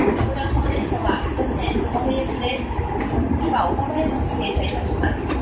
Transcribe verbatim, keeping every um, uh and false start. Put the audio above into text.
ご乗車の電車は運転小田部行きです。次は小田部へと停車いたします。